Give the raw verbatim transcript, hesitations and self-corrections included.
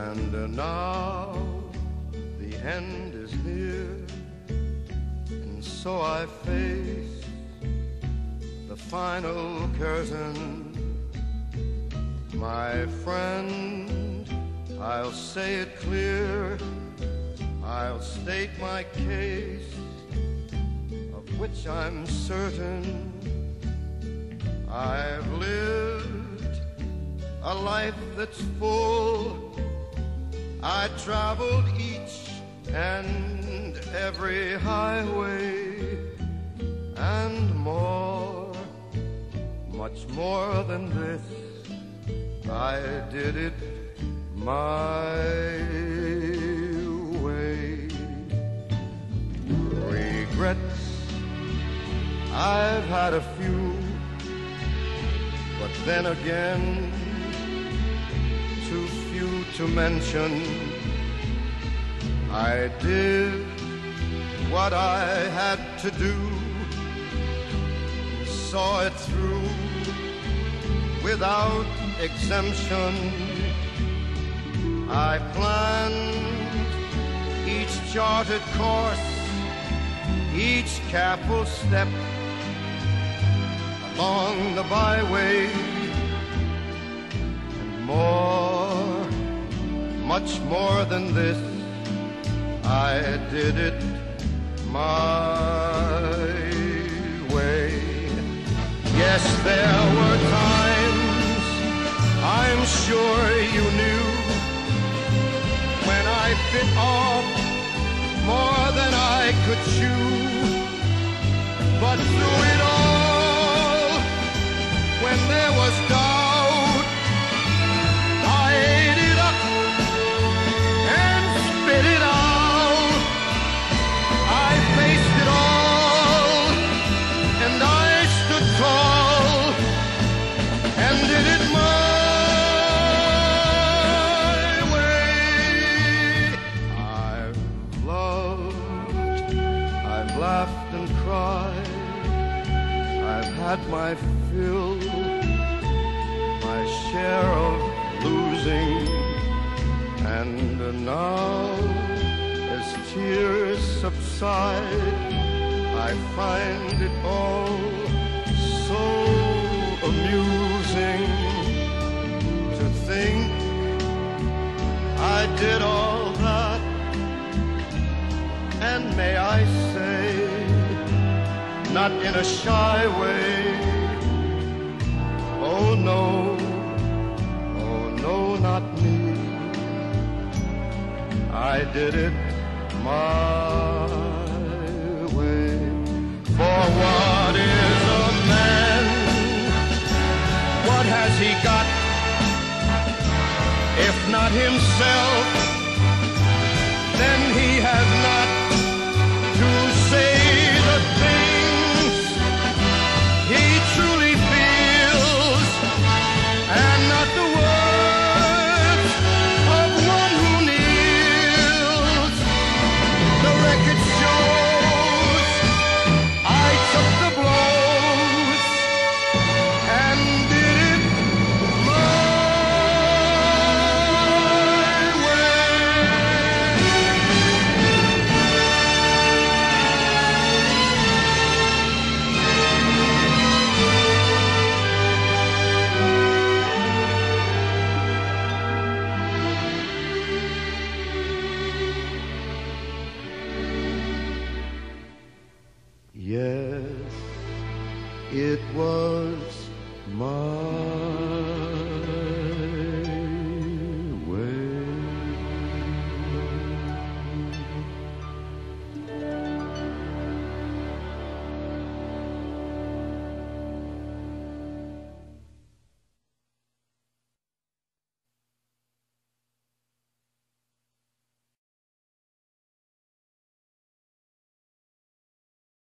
And uh, now the end is near, and so I face the final curtain. My friend, I'll say it clear, I'll state my case, of which I'm certain. I've lived a life that's full. I traveled each and every highway, and more, much more than this, I did it my way. Regrets, I've had a few, but then again, too few to mention. I did what I had to do, saw it through without exemption. I planned each charted course, each careful step along the byway, and more, much more than this, I did it my way. Yes, there were times, I'm sure you knew, when I bit off more than I could chew. But through it all, when there was doubt, I ate it up and spit it out. I faced it all, and I stood tall, and did it my way. I've loved, I've laughed and cried, I've had my fill, my share of losing, and now, as tears subside, I find it all so amusing to think I did all that, and may I say, not in a shy way, oh no, oh no, not me. I did it my way. For what is a man? What has he got, if not himself? Then he has not to say the things he truly feels, and not the words of one who kneels. The record shows I took the blows and did it my Yes, it was my